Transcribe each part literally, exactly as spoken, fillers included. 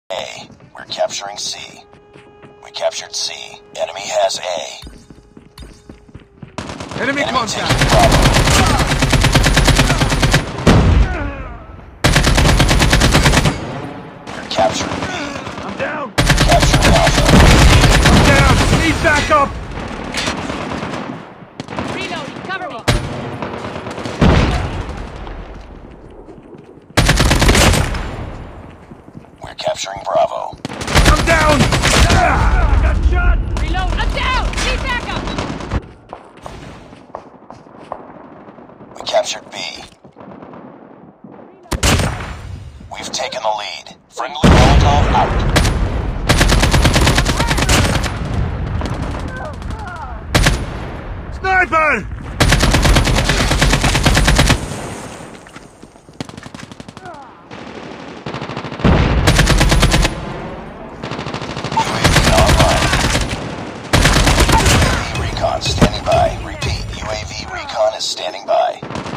A. We're capturing C. We captured C. Enemy has A. Enemy, Enemy contact! taking Bravo. We're capturing B. I'm down! Capturing Alpha. I'm down! Need backup! Reloading, cover me! We're capturing Bravo. I'm down! Ah, I got shot! Reload! I'm down! Need backup! We captured B. We've taken the lead. Friendly Molotov out. Sniper! U A V online. U A V recon standing by. Repeat, U A V recon is standing by.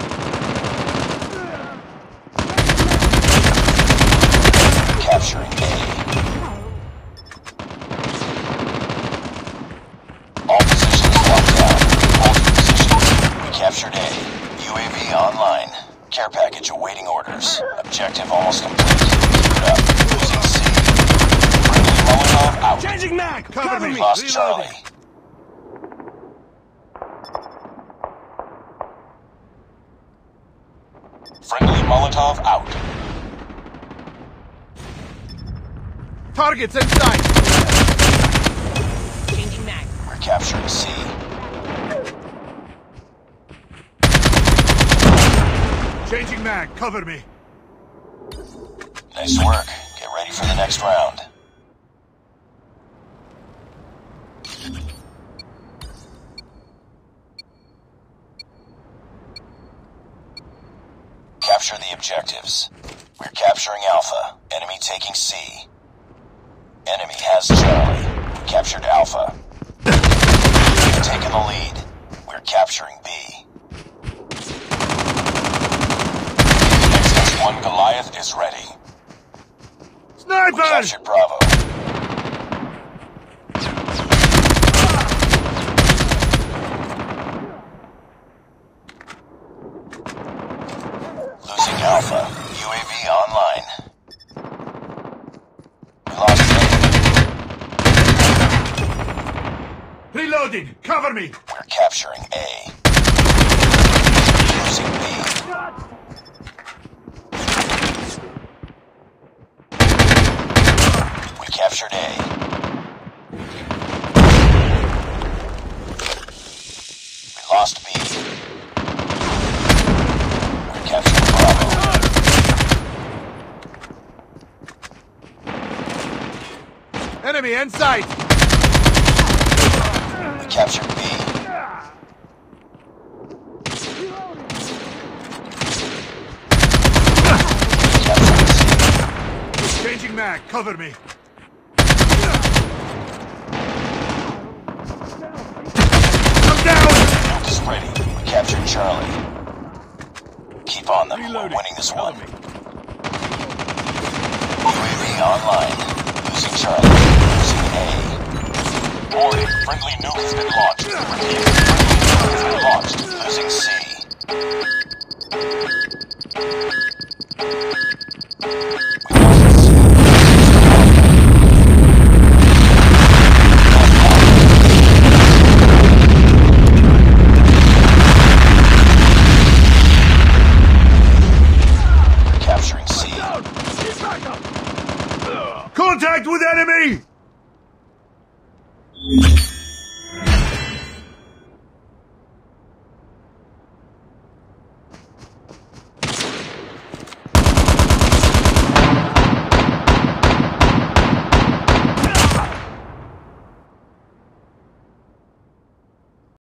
Capturing A. All positions locked down. Hold your positions. We captured A. U A V online. Care package awaiting orders. Objective almost complete. Keep it up. Losing C. Friendly Molotov out. Changing mag! Cover We me! lost Reloading. Charlie. Friendly Molotov out. Targets inside! Changing mag. We're capturing C. Changing mag! Cover me! Nice work. Get ready for the next round. Capture the objectives. We're capturing Alpha. Enemy taking C. Enemy has Charlie. We captured Alpha. We've taken the lead. We're capturing B. X S one Goliath is ready. We Sniper! captured Bravo. Losing Alpha. U A V online. We lost A. Reloading! Cover me! We're capturing A. Losing B. We captured A. We lost B. We're capturing Bravo. Enemy in sight! We captured B. We captured C. Changing mag! Cover me! I'm down! Nuke is ready. We captured Charlie. Keep on them. Reloading. We're winning this Cover one. me. U A V online. Losing Charlie. Losing A. Warning. Friendly nuke has been launched. Friendly nuke has been launched. Losing C.